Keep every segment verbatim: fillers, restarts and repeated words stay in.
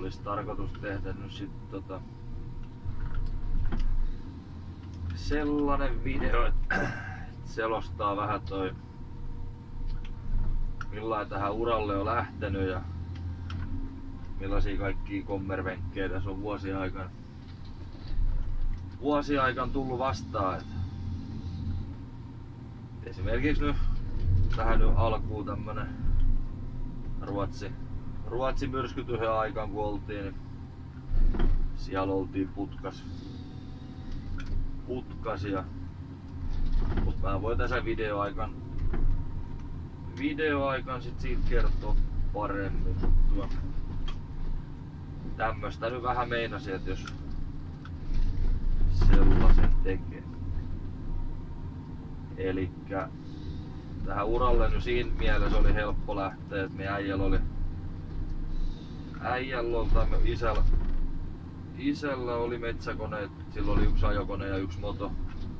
Olisi tarkoitus tehdä nyt sit tota sellainen video, että selostaa vähän toi millain tähän uralle on lähtenyt ja millaisia kaikkia kommervenkkejä tässä on vuosien aikana vuosien aikana tullut vastaan. Et esimerkiksi nyt tähän nyt alkuun tämmönen Ruotsi Ruotsin myrskytyhön aikaan kun oltiin, niin siellä oltiin putkas putkas ja mut mä voin tässä videoaikan videoaikan sit siitä kertoa paremmin. Tuo tämmöstä nyt vähän meinasin, että jos sellaisen tekee. Elikkä tähän uralle nyt siinä mielessä oli helppo lähteä, että meidän äijällä oli äijällä oli tai isällä isällä oli metsäkoneet, sillä oli yksi ajokone ja yksi moto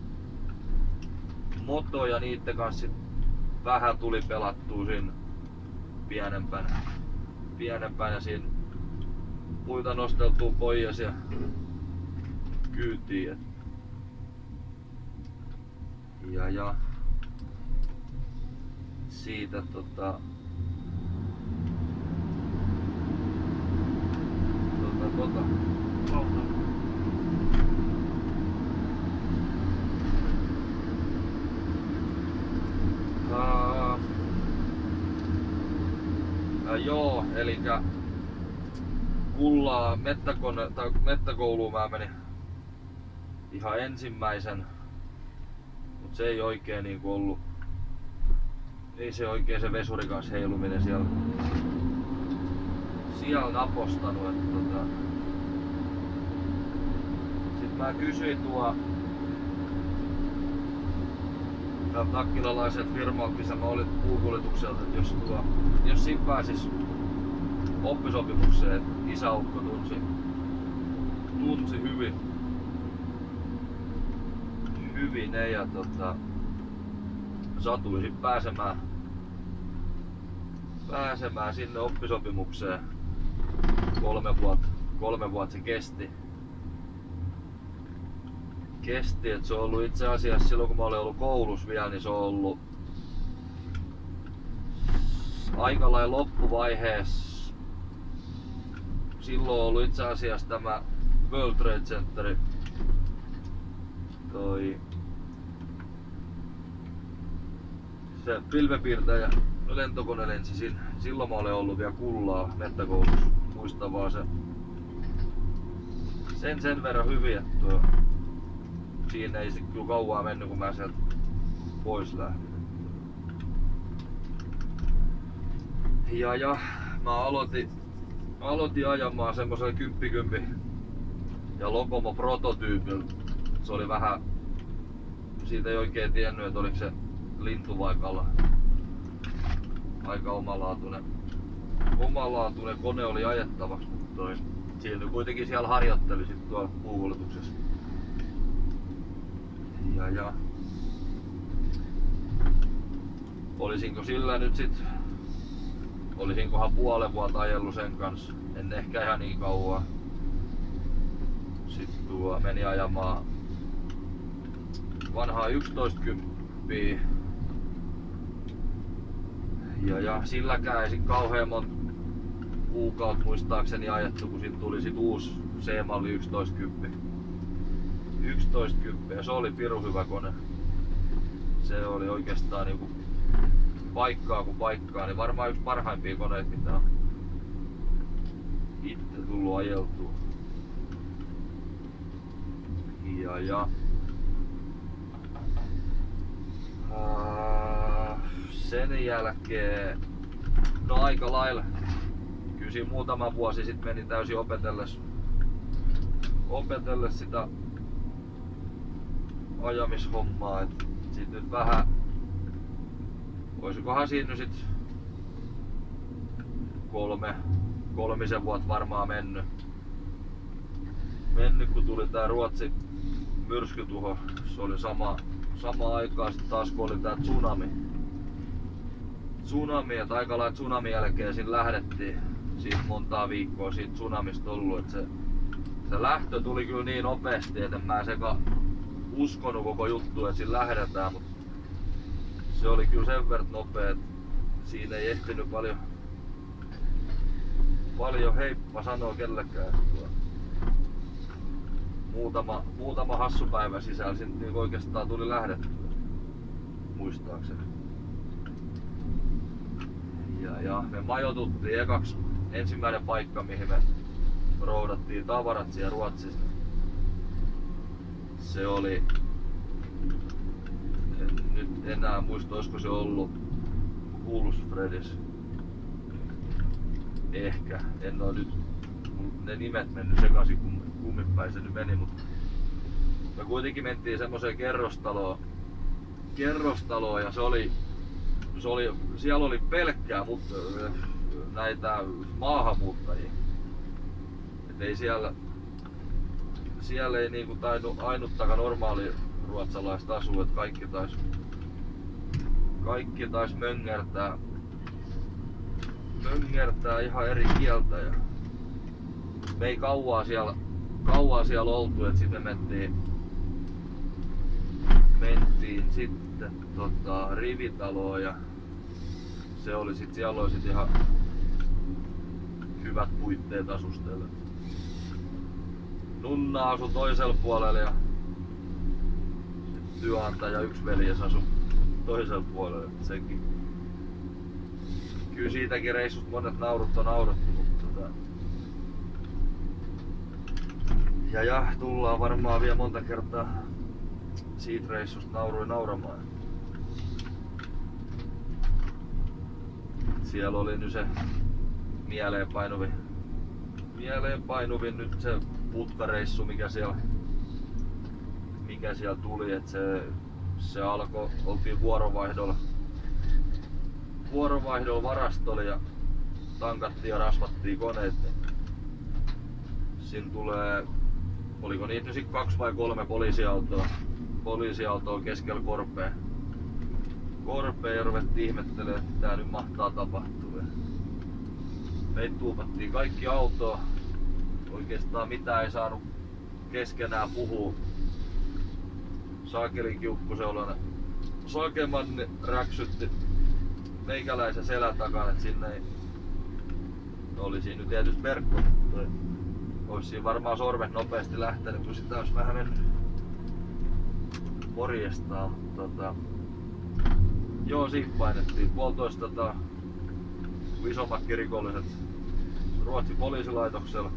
moto ja niitten kanssa sit vähän tuli pelattua siinä pienempänä pienempänä siinä puita nosteltua pois ja kyytiin. Ja ja siitä tota tota tota lauta. Uh, uh, joo, elikkä Kullaa mettäkone, tai mettäkouluun mä menin ihan ensimmäisen, mut se ei oikein niinku ollut, ei se oikein se vesuri kanssa heiluminen siellä, siellä napostanut, että tota, sit mä kysyin tuo nakkilalaiset firmalta, missä mä olin puukuljetukselta, että jos, tuo, jos siinä pääsis oppisopimukseen, että isäukko tunsi, tunsi hyvin, hyvin ne ja tota, satuisin pääsemään, pääsemään sinne oppisopimukseen. Kolme vuotta, kolme vuotta se kesti. Kesti, että se on ollut itse asiassa silloin kun mä olin ollut koulussa vielä, niin se on ollut aika lailla loppuvaiheessa. Silloin on ollut itse asiassa tämä World Trade Center, toi se pilvenpiirtäjä lentokone lensi siinä. Silloin mä olen ollut vielä Kullaa mettäkoulussa, muistan vaan se, sen sen verran hyvin, että siinä ei sit kyllä kauaa mennyt kun mä sieltä pois lähdin. Ja ja mä aloitin Mä aloitin ajamaan semmosella kymppikympi ja Lokomo prototyypillä. Se oli vähän, siitä ei oikein tiennyt, että oliko se lintu vai kala. Aika omalaatuinen, omalaatuinen kone oli ajettavaksi, mutta toi, siinä kuitenkin siellä harjoitteli sit tuolla puukuljetuksessa. Ja ja olisinko sillä nyt sit Olisinkohan puolen vuotta ajellut sen kanssa, en ehkä ihan niin kauan. Sitten tuo meni ajamaan vanhaa yksitoistakymppiä. Ja, ja silläkään ei sit kauhean monta kuukautta muistaakseni ajettu, kun siitä tuli sit uusi C-malli yksitoistakymppi. yksitoistakymppi ja se oli pirun hyvä kone. Se oli oikeastaan niinku paikkaa kuin paikkaa, niin varmaan yksi parhaimpia koneita, mitä on itse tullut ajeltua. Ja ja uh, sen jälkeen no aika lailla kyllä siinä muutama vuosi sitten meni täysin opetelles opetelles sitä ajamishommaa, et sit nyt vähän olisikohan siinä nyt sit kolme, kolmisen vuotta varmaan mennyt. Mennyt kun tuli tää Ruotsin myrskytuho. Se oli sama, sama aikaa sit taas kun oli tää tsunami. Tsunami, että aika lailla tsunamin jälkeen siinä lähdettiin. siinä montaa viikkoa siitä tsunamista ollut, että se, se lähtö tuli kyllä niin nopeasti, että en mä seka uskonut koko juttu, että siinä lähdetään, mutta se oli kyllä sen verran nopea, että siinä ei ehtinyt paljon, paljon heippa sanoa kellekään. Muutama, muutama hassu päivä sisällä siitä niin oikeastaan tuli lähdettyä, muistaakseni. Ja, ja me majoituttiin ekaksi, ensimmäinen paikka mihin me roudattiin tavarat siellä Ruotsissa. Se oli, en nyt enää muista olisiko se ollut Hultsfredis. Ehkä, en oo nyt ne nimet mennyt sekaisin kummin päin se nyt meni, mutta me kuitenkin mentiin semmoiseen kerrostaloon, kerrostaloon ja se oli, se oli, siellä oli pelkkää mutta näitä maahanmuuttajia. Et ei siellä, siellä ei niinku tainnut ainuttakaan normaali ruotsalaista asua, että kaikki tais, kaikki tais möngärtää, möngärtää ihan eri kieltä. Ja me ei kauaa siellä, kauaa siellä oltu, että sitten me mentiin, mentiin sitten tota, rivitaloon ja se oli sit, siellä oli sit ihan hyvät puitteet asustella. Nunna asui toisella puolella ja työnantaja yksi veljes asui toisella puolella. Senkin. Kyllä siitäkin reissusta monet naurut on naurattu, mutta tota... Ja ja, tullaan varmaan vielä monta kertaa siitä reissusta nauruin nauramaan. Siellä oli nyt se mieleenpainuvin, mieleenpainuvin nyt se putkareissu, mikä siellä, mikä siellä tuli, että se, se alkoi, oltiin vuorovaihdolla, vuorovaihdolla varastolla ja tankattiin ja rasvattiin koneet. Siinä tulee, oliko niitä nyt sit kaksi vai kolme poliisiautoa, poliisiautoa keskellä korpea. Korpea ja ruvettiin ihmettelemään, että tää nyt mahtaa tapahtua. Meitä tuupattiin kaikki autoa. Oikeastaan mitään ei saanut keskenään puhua. Saakelin kiukkuseulona Soikemanni räksytti meikäläisen selän takana, että sinne ei... No oli siinä nyt tietysti verkko, mutta olisi siinä varmaan sormet nopeasti lähtenyt, kun sitä olisi vähän mennyt morjestaan. Tota... Joo, siinä painettiin puolitoista tota, isommatkin rikolliset Ruotsin poliisilaitoksella.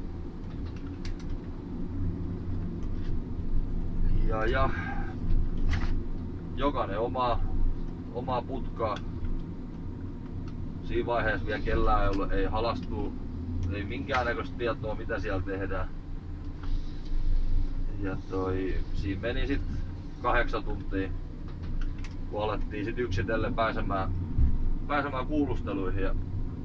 Ja, ja jokainen omaa, omaa putkaa. Siinä vaiheessa vielä kellään ei, ollut, ei halastu, ei minkäännäköistä tietoa mitä siellä tehdään. Ja toi, siinä meni sit kahdeksan tuntia, kun alettiin sit yksitellen pääsemään, pääsemään kuulusteluihin. Ja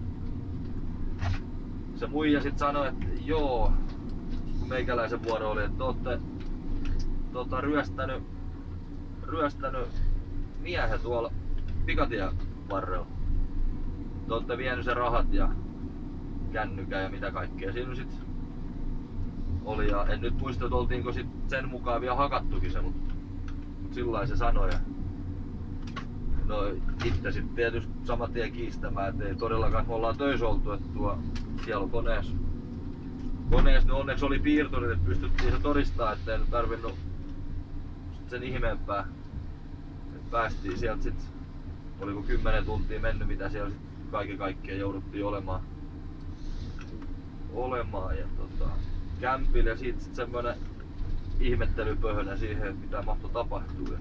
se muija sit sanoi, että joo, kun meikäläisen vuoro oli, että te ootte tota, ryöstänyt, ryöstänyt miehen tuolla pikatien varrella. Te ootte vienyt sen rahat ja kännykän ja mitä kaikkea siinä sit oli. Ja en nyt muista, että oltiinko sit sen mukaan vielä hakattukin se, mutta mut sillä se sanoi. Ja no itse sit tietysti saman tien kiistämään, että ei todellakaan, me ollaan töissä oltu, että tuo siellä on koneessa. Koneessa niin onneksi oli piirturit, että pystyttiin se todistaa, ettei nyt tarvinnut sen ihmeempää. Et päästiin sieltä sit, oliko kymmenen tuntia mennyt, mitä siellä sit kaiken kaikkiaan jouduttiin olemaan. Olemaan ja tota, kämpillä ja siitä sit semmonen ihmettelypöhönä siihen, että mitä mahtoi tapahtua.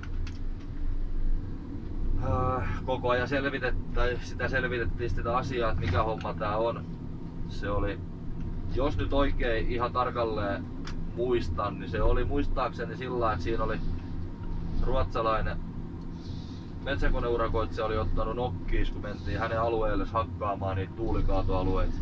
Koko ajan selvitet, tai sitä selvitettiin sitä asiaa, että mikä homma tää on. Se oli, jos nyt oikein ihan tarkalleen muistan, niin se oli muistaakseni sillä, että siinä oli ruotsalainen metsäkoneurakoitsija oli ottanut nokkiis, kun mentiin hänen alueelle hakkaamaan niitä tuulikaatoalueita.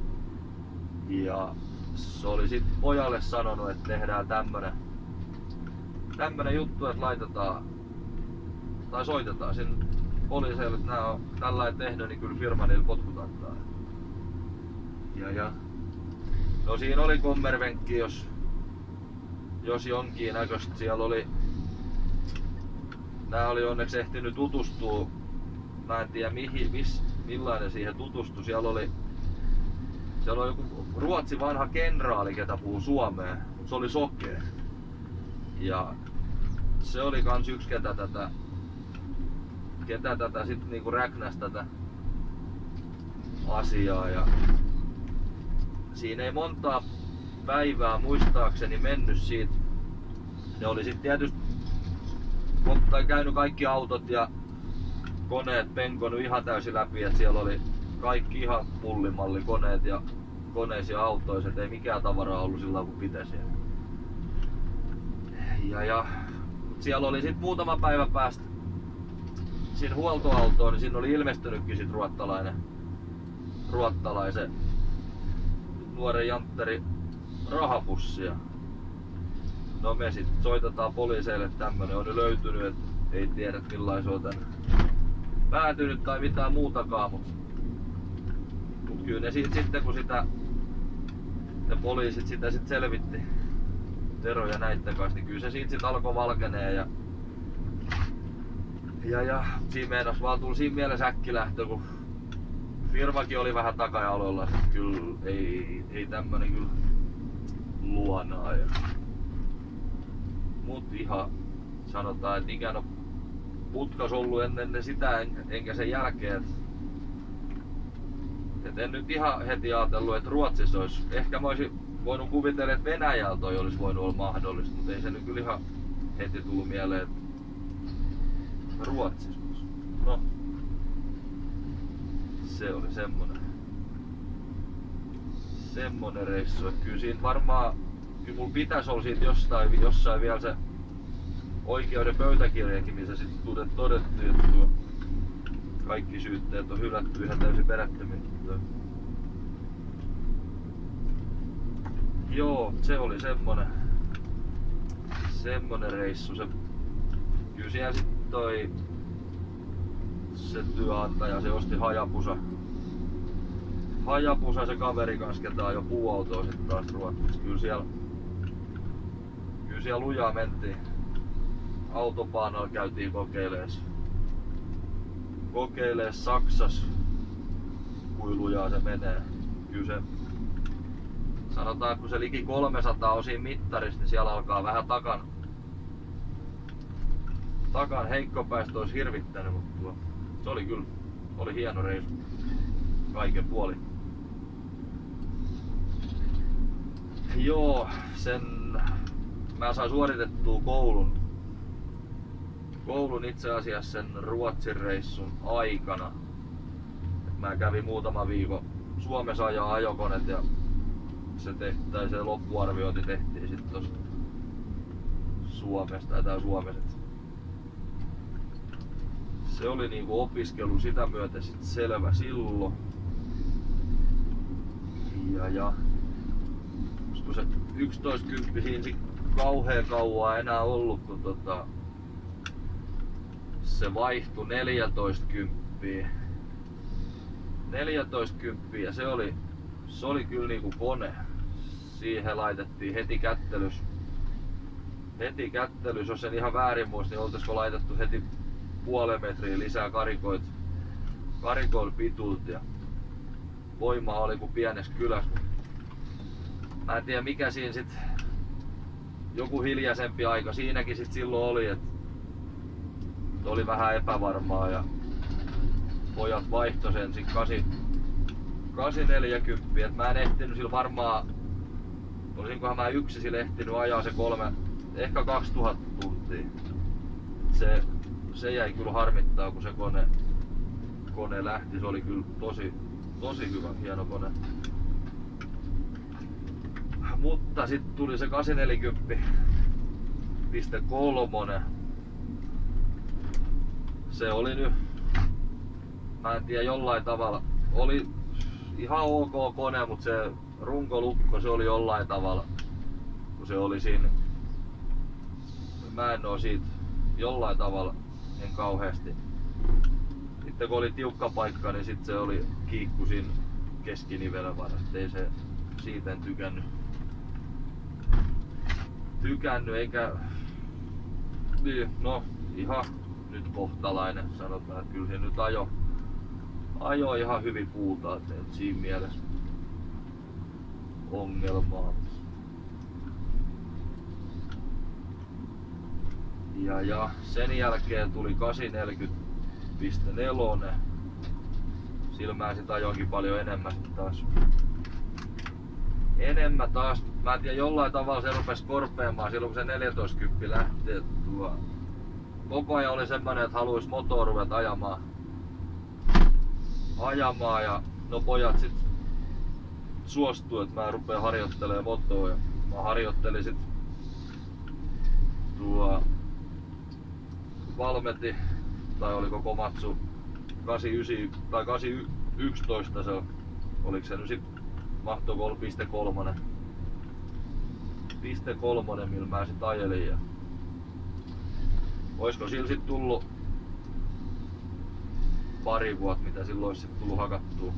Ja se oli sit pojalle sanonut, että tehdään tämmönen, tämmönen juttu, että laitetaan tai soitetaan sinne poliiseille, että nää on tällainen tehnyt, niin kyllä firma niille potkut antaa. Ja, ja. No siinä oli kommervenkki, jos, jos jonkin näköistä. Siellä oli, nää oli onneksi ehtinyt tutustua. Mä en tiedä mihin, miss, millainen siihen tutustui. Siellä oli, siellä oli joku Ruotsin vanha kenraali, ketä puhuu suomea, mutta se oli sokea. Ja se oli kans yksi, ketä tätä, ketä tätä sit niinku räknäs tätä asiaa. Ja siinä ei montaa päivää muistaakseni mennyt siitä. Ne oli sit tietysti käynyt kaikki autot ja koneet penkonut ihan täysin läpi, että siellä oli kaikki ihan pullimalli koneet ja koneisia autoja, et ei mikään tavaraa ollut sillä kun pitäisi. Ja, ja siellä oli sit muutama päivä päästä siinä huoltoautoon, niin siinä oli ilmestynytkin sit ruottalainen, ruottalaisen nuoren jantteri rahapussia. No me sit soitetaan poliiseille, että tämmönen on löytynyt, et ei tiedä millainen se on tän päätynyt tai mitään muutakaan, mut, mut kyllä ne siitä sitten kun sitä ne poliisit sitä sit selvitti Tero ja näitten kanssa, niin kyllä se siitä sit alkoi valkenee ja ja, ja siinä meinas vaan tuli siinä mielessä äkkilähtö, kun firmakin oli vähän takajaloilla, että kyllä ei, ei tämmönen kyllä luonaa. Ja mut ihan sanotaan, että ikään on putkas ollut ennen sitä enkä sen jälkeen. Et, et en nyt ihan heti ajatellut, että Ruotsissa olisi. Ehkä mä olisin voinut kuvitella, että Venäjällä toi olisi voinut olla mahdollista, mutta ei se nyt kyllä ihan heti tullut mieleen, että Ruotsissa. No, se oli semmonen, semmonen reissu, että kyllä siinä varmaan, kyllä mulla pitäisi olla siitä jostain, jossain vielä se oikeuden pöytäkirjakin, missä sitten todettiin, että tuo kaikki syytteet on hylätty ihan täysin perättömin. Joo, se oli semmonen, semmonen reissu. Se, kyllä siellä sitten toi se työnantaja, se osti Hayabusa. Hayabusa se kaveri kanssa, ketä ajoi puuautoa sitten taas Ruotsissa. Kyllä siellä, kyllä siellä lujaa mentiin. Autopaanalla käytiin kokeilees. Kokeilees Saksas, kuin lujaa se menee. Kyllä se, sanotaan, kun se liki kolmesataa on siinä mittarissa, niin siellä alkaa vähän takan, takan heikkopäistä olisi hirvittänyt, mutta tuo, se oli kyllä, oli hieno reissu kaiken puolin. Joo, sen mä sain suoritettua koulun, koulun itse asiassa sen Ruotsin reissun aikana. Mä kävin muutama viikon Suomessa ajaa ajokoneet ja se, tehti, se loppuarviointi tehtiin sitten tuossa Suomesta tai Suomessa. Se oli niinku opiskelu sitä myöten sit selvä silloin. Ja, ja kun se yksitoistakymppi siinä sit kauhea kauaa enää ollut, kun tota, se vaihtui neljätoistakymppiin. neljätoistakymppiä ja se oli, se oli kyllä niinku kone. Siihen laitettiin heti kättelys. Heti kättelys, jos en ihan väärin muista, niin oltaisiko laitettu heti puolen metriä lisää karikoit, karikoilla pituutta ja voimaa oli kuin pienessä kylässä. Mä en tiedä mikä siinä sit, joku hiljaisempi aika siinäkin sit silloin oli, että oli vähän epävarmaa ja pojat vaihtoi sen sit kahdeksan neljäkymmentä, et mä en ehtinyt sillä varmaan, olisinkohan mä yksi sillä ehtinyt ajaa se kolme, ehkä kaksituhatta tuntia. Se, se jäi kyllä harmittaa, kun se kone, kone lähti, se oli kyllä tosi, tosi hyvä, hieno kone. Mutta sitten tuli se kahdeksansataa neljäkymmentä kolme. Se oli nyt, mä en tiedä, jollain tavalla, oli ihan ok kone, mutta se runkolukko, se oli jollain tavalla, kun se oli siinä, mä en oo siitä jollain tavalla, en kauheasti. Sitten kun oli tiukka paikka, niin sit se oli kiikku siinä keskinivelen varresta, ei se siitä en tykännyt. Tykännyt eikä... Niin, no ihan nyt kohtalainen sanotaan, että kyllä se nyt ajo, ajo ihan hyvin puuta, että siinä mielessä ongelmaa. Ja, ja sen jälkeen tuli kahdeksansataaneljäkymmentä piste neljä. Sillä mä sit ajoinkin paljon enemmän taas. Enemmän taas. Mä en tiedä, jollain tavalla se rupesi korpeamaan silloin kun se neljätoista kymppi lähti. Tuo. Koko ajan oli semmonen, että haluais motoa ruveta ajamaan. Ajamaan ja no pojat sit suostuu, että mä rupeen harjoittelemaan motoa. Ja mä harjoittelin sit tuo Valmeti, tai oliko Komatsu kahdeksankymmentäyhdeksän tai kahdeksansataayksitoista se oliko se nyt sit mahtoiko piste kolme piste kolme millä mä sit ajelin ja oisko sillä sit tullut pari vuotta mitä silloin ois sit tullut hakattua.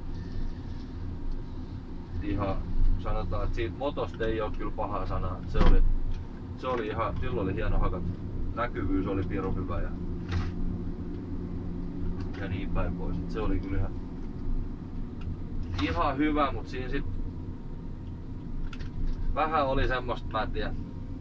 Ihan sanotaan, että siitä motosta ei oo kyllä pahaa sanaa. Se oli, se oli ihan, silloin oli hieno hakata. Näkyvyys oli pirun hyvä ja, ja niin päin pois. Se oli kyllä ihan, ihan hyvä, mut siinä sit vähän oli semmoista, mä en tiedä,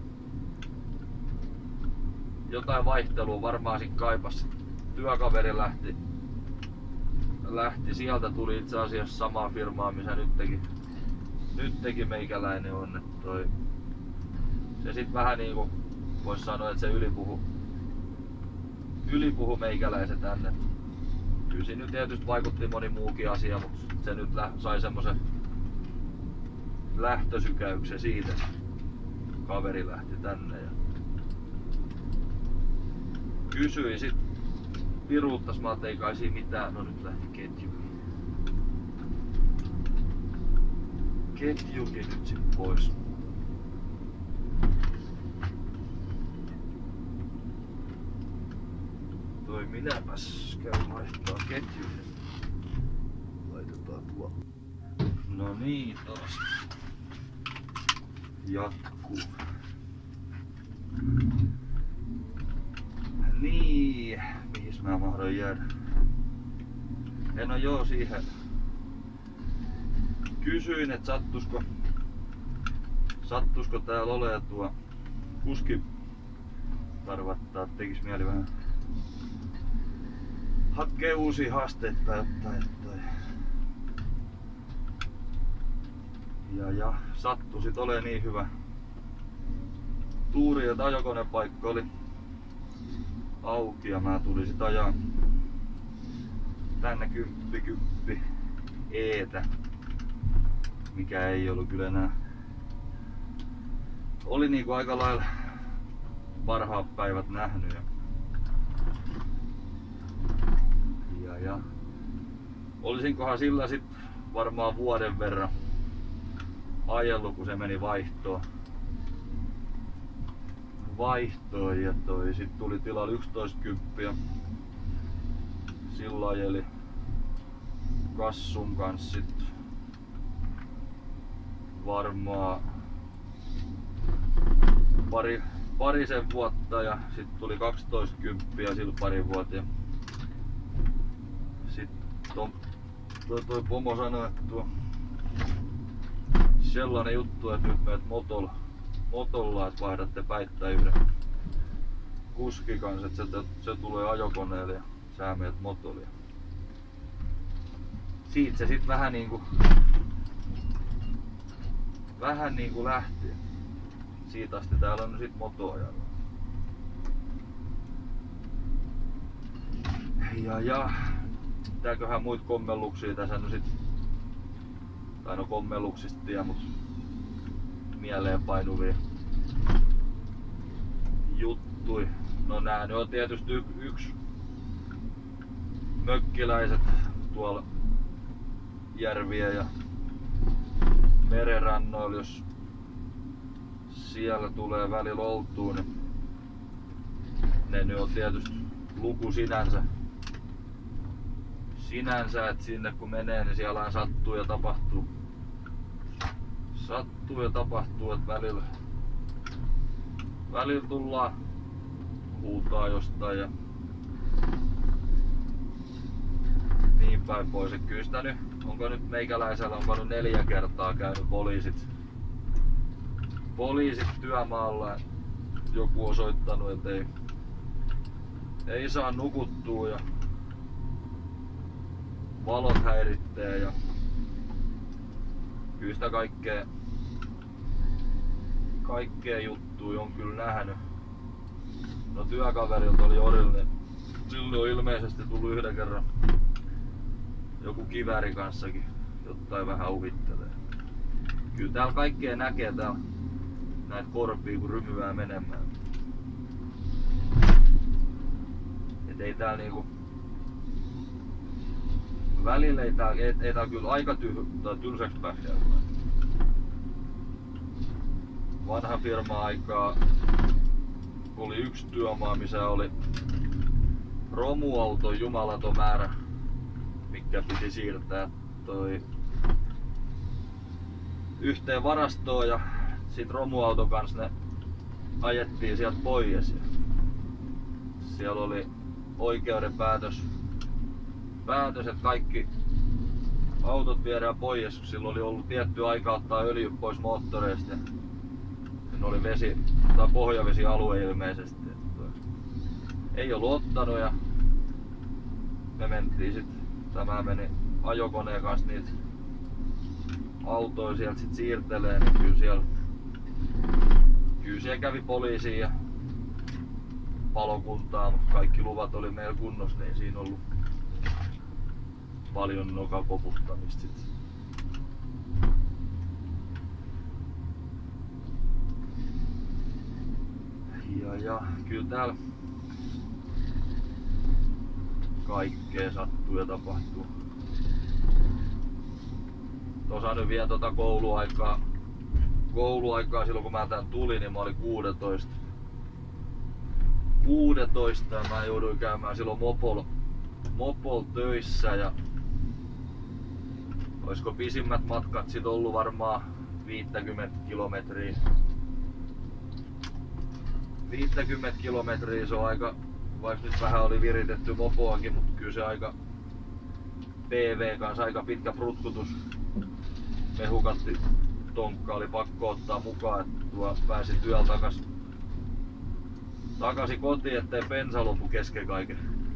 jotain vaihtelua varmaan sit kaipas. Työkaveri lähti, lähti sieltä, tuli itse asiassa samaa firmaa missä nyt teki, nyt teki meikäläinen on. Että toi, se sit vähän niinku vois sanoa, että se ylipuhu, ylipuhu meikäläisen tänne. Kyllä siinä nyt tietysti vaikutti moni muukin asia, mutta se nyt sai semmosen lähtösykäyksen siitä. Kaveri lähti tänne ja kysyi sit, piruuttas mä ei kai siinä mitään, no nyt lähti ketjukin. Ketjukin nyt sit pois. Toi minäpäs käyn vaihtaa ketjun. Laitetaan tuo. No niin, taas jatkuu. Niin, mihin mä mahdoin jäädä? En oo joo siihen. Kysyin, että sattusko, sattusko täällä olee tuo kuski tarvattaa, tekis mieli vähän hakkee uusia haasteita tai jotain, jotain. Ja, ja sattu sit olee niin hyvä tuuri, että ajokonepaikka oli auki ja mä tulin sit ajaa tänne kymppi kymppi eetä, mikä ei ollut kyllä enää. Oli niinku aika lailla parhaat päivät nähnyt. Ja, ja olisinkohan sillä sit varmaan vuoden verran ajellut, kun se meni vaihtoon. Vaihtoon ja toi sit tuli tilalle yksitoista kymppiä. Sillä ajeli Kassun kanssa sit varmaan pari, parisen vuotta ja sit tuli kaksitoista kymppiä sillä pari vuotta. Ja sit to, toi, toi pomo sanoi, että tuo sellainen juttu, että nyt meet motolla, motolla että vaihdatte päittää yhden kuski kanssa, että se, se tulee ajokoneelle ja sä meet motolla. Siitä se sit vähän niinku vähän niinku lähti. Siitä asti täällä on sit motoajalla. Ja ja mitäköhän muita kommelluksia tässä no sit, tai no kommelluksista tiedä, mut mieleen painuvia juttui. No nää ne on tietysti y- yksi mökkiläiset tuolla järviä ja merenrannoilla, jos siellä tulee välillä oltua, niin ne nyt on tietysti luku sinänsä. sinänsä, että sinne kun menee, niin siellä sattuu ja tapahtuu. Sattuu ja tapahtuu, että välillä, välillä tullaan huutaa jostain ja niin päin pois. Et kyllä sitä nyt, onko nyt meikäläisellä onko nyt neljä kertaa käynyt poliisit, poliisit työmaalla. Joku on soittanut, että ei, ei saa nukuttua ja valot häiritsee ja kyllä sitä kaikkea, kaikkea juttuja on kyllä nähnyt. No työkaverilta oli Orilla, niin silloin on ilmeisesti tullut yhden kerran joku kivääri kanssakin jotain vähän uhittelee. Kyllä täällä kaikkea näkee täällä näitä korpia kun rymyää menemään. Et ei täällä niinku välillä ei täällä, ei, ei täällä kyllä aika tyh, tai tylsäksi pääsi käymään. Vanha firma-aikaa oli yksi työmaa, missä oli romuauto jumalaton määrä, mikä piti siirtää toi yhteen varastoon ja sit romuauton kanssa ne ajettiin sieltä pois. Siellä oli oikeuden päätös, päätös että kaikki autot viedään pois, kun silloin oli ollut tietty aika ottaa öljy pois moottoreista. Siinä oli vesi tai pohjavesialue ilmeisesti. Ei ollut ottanut ja me mentiin sit, tämä meni ajokoneen kanssa niitä autoja sieltä sit siirtelee, niin kyllä siellä, kyllä siellä kävi poliisia ja palokuntaa, mutta kaikki luvat oli meillä kunnossa, niin ei siinä ollut paljon nokan koputtamista sit. Ja, ja kyllä täällä kaikkea sattuu ja tapahtuu. Tuossa nyt vielä tota kouluaikaa, kouluaikaa silloin kun mä tän tulin, niin mä olin kuusitoista. kuusitoista ja mä jouduin käymään silloin mopol, mopol töissä ja olisiko pisimmät matkat sit ollut varmaan viisikymmentä kilometriä. viisikymmentä kilometriä se on aika, vaikka nyt vähän oli viritetty mopoakin, mutta kyllä se aika P V kanssa aika pitkä prutkutus. Mehukatti tonkka oli pakko ottaa mukaan, että tuo pääsi työllä takas, takaisin kotiin, ettei bensa lopu kesken kaiken.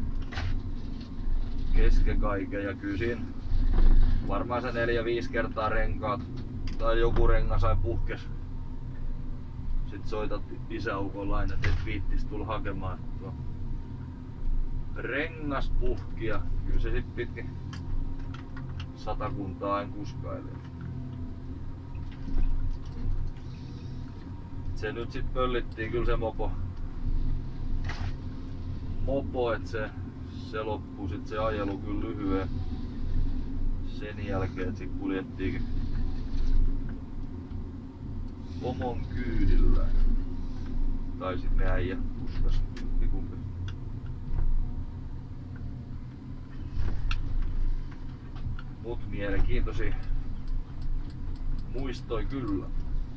Kesken kaiken ja kyllä siinä varmaan se neljä viisi kertaa renkaat tai joku rengas sai puhkes. Sitten soitat isäukolle aina, että et viittis tulla hakemaan tuo rengas puhki ja kyllä se sit pitkin satakuntaa aina kuskailee. Se nyt sit pöllittiin kyllä se mopo, mopo että se, se loppui sit se ajelu kyllä lyhyen sen jälkeen, että sit kuljettiinkin omon kyydillä. Tai sit ne äijä puskas jompikumpi. Mut mielenkiintoisia muistoi kyllä.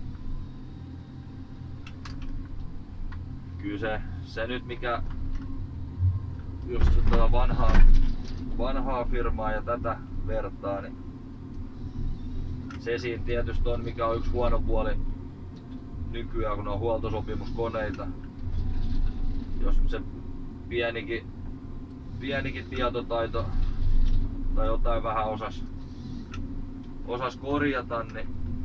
Kyllä se, se nyt mikä, jos tätä vanhaa, vanhaa firmaa ja tätä vertaa, niin se siinä tietysti on mikä on yksi huono puoli nykyään, kun on huoltosopimuskoneita. Jos se pienikin, pienikin tietotaito tai jotain vähän osas, osas korjata, niin,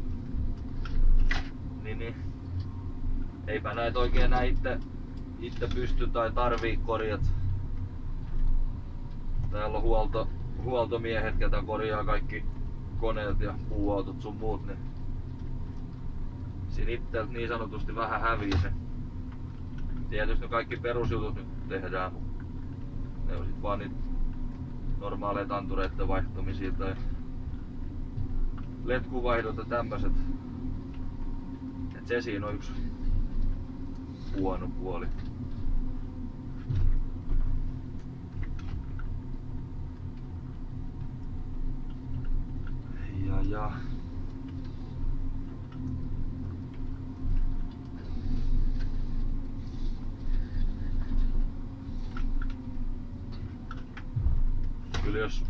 niin, niin eipä näitä oikein enää itse, itse pysty tai tarvii korjata. Täällä on huolto, huoltomiehet, ketä korjaa kaikki koneet ja puuautot sun muut, niin siinä itseltä niin sanotusti vähän hävii se. Tietysti kaikki perusjutut nyt tehdään, mutta ne on sit vaan niitä normaaleja antureiden vaihtamisia tai letkuvaihdot ja tämmöset. Et se siinä on yksi huono puoli. Ja kyllä jos,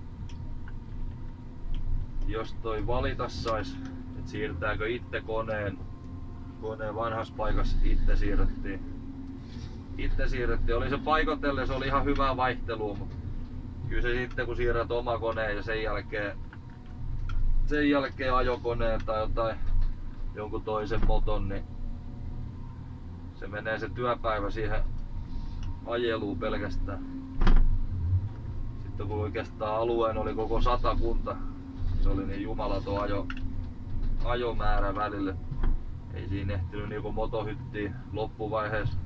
jos toi valita sais, että siirtääkö itse koneen, koneen vanhassa paikassa itse siirrettiin. Itse siirrettiin. Oli se paikotelle, se oli ihan hyvää vaihtelua, mutta kyllä se sitten kun siirrät oma koneen ja sen jälkeen, sen jälkeen ajokoneen tai jotain, jonkun toisen moton, niin se menee se työpäivä siihen ajeluun pelkästään. Sitten kun oikeastaan alueen oli koko satakunta, se oli niin jumalaton ajo, ajomäärä välille. Ei siinä ehtinyt niinku motohyttiin loppuvaiheessa.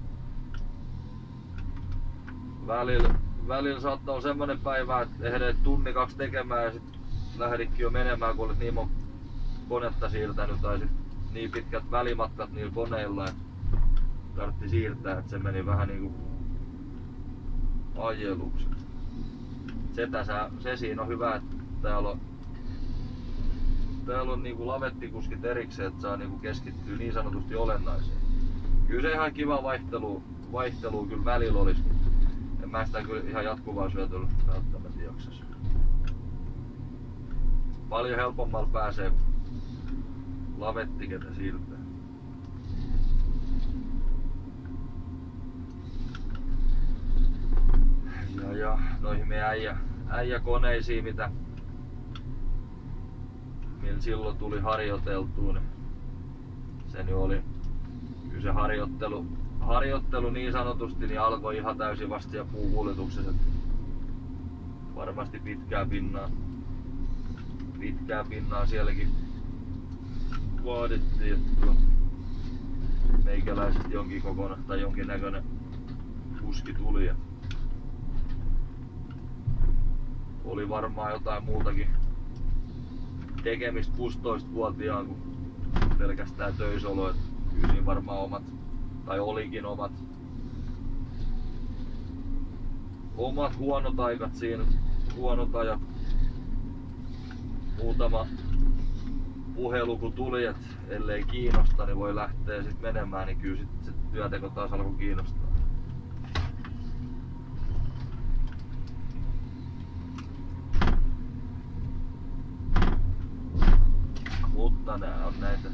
Välillä, välillä saattaa olla semmonen päivä, että ehdeet tunni kaksi tekemään ja sit lähditkin jo menemään, kun olet niin monta konetta siirtänyt tai sit niin pitkät välimatkat niillä koneilla, että tarvitsi siirtää, että se meni vähän niinku ajeluksi. Se, tässä, se siinä on hyvä, että täällä on, täällä on niinku lavettikuskit erikseen, että saa niinku keskittyä niin sanotusti olennaiseen. Kyllä se ihan kiva vaihtelu, vaihtelu kyllä välillä olisi. En mä sitä kyllä ihan jatkuvaa syötöllä välttämättä jaksas. Paljon helpommalla pääsee lavettiketä siirtää. Ja, ja noihin meidän äijä, äijäkoneisiin, mitä millä silloin tuli harjoiteltua, niin se nyt oli kyllä se harjoittelu, harjoittelu niin sanotusti niin alkoi ihan täysin vasta siellä puukuljetuksessa. Varmasti pitkää pinnaa, pitkää pinnaa sielläkin vaadittiin, että meikäläiset jonkin kokonaan tai jonkin näköinen kuski tuli. Ja oli varmaan jotain muutakin tekemistä kuusitoistavuotiaan kuin pelkästään töisolo. Kyllä siinä varmaan omat, tai olikin omat, omat huonot aikat siinä, huonot ajat. Muutama puhelu kun tuli, että ellei kiinnosta, niin voi lähteä sit menemään, niin kyllä sit se työteko taas alkoi kiinnostaa. Mutta nää on näitä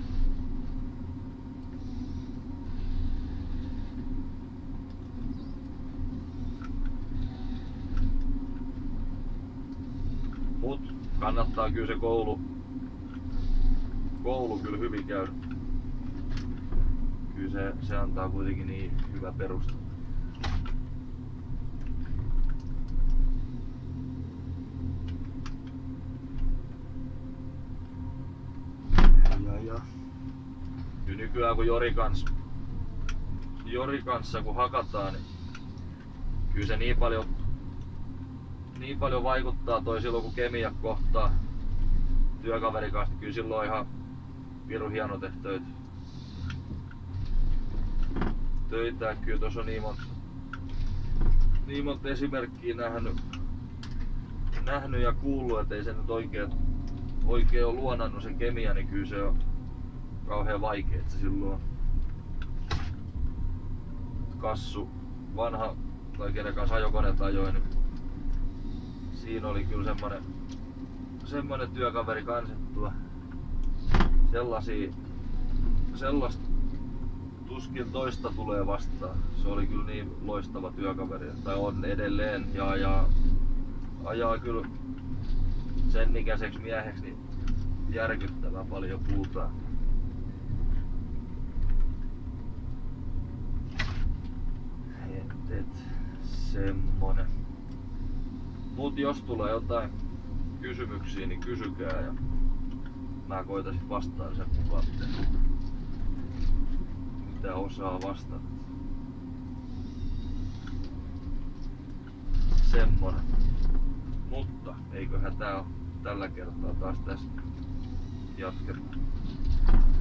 mut kannattaa kyllä se koulu koulu kyllä hyvin käydä. Kyllä se, se antaa kuitenkin niin hyvä perusta. Ja, ja. Kyllä nykyään kun Jori kanssa, Jori kanssa kun hakataan, niin kyllä se niin paljon, niin paljon vaikuttaa toi silloin kun kemia kohtaa työkaverin kanssa, niin kyllä silloin on ihan pirun hieno tehdä töitä. Töitä, kyllä tuossa on niin monta, niin monta esimerkkiä nähnyt, nähnyt ja kuullut, ettei se nyt oikein, oikein ole luonannut se kemia, niin kyllä se on kauhean vaikea, että se silloin on Kassu, vanha tai kenen kanssa ajokoneet ajoin, niin siinä oli kyllä semmonen, semmonen työkaveri kansettua. Sellaisia, sellaista tuskin toista tulee vastaan. Se oli kyllä niin loistava työkaveri, tai on edelleen ja ajaa, ajaa kyllä sen ikäiseksi mieheksi niin järkyttävän paljon puutaa. Et, et, semmonen. Mut jos tulee jotain kysymyksiä, niin kysykää ja mä koitan sit vastaan sen mukaan, mitä, mitä osaa vastata. Semmonen. Mutta eiköhän tää oo tällä kertaa taas tästä. Jatketaan.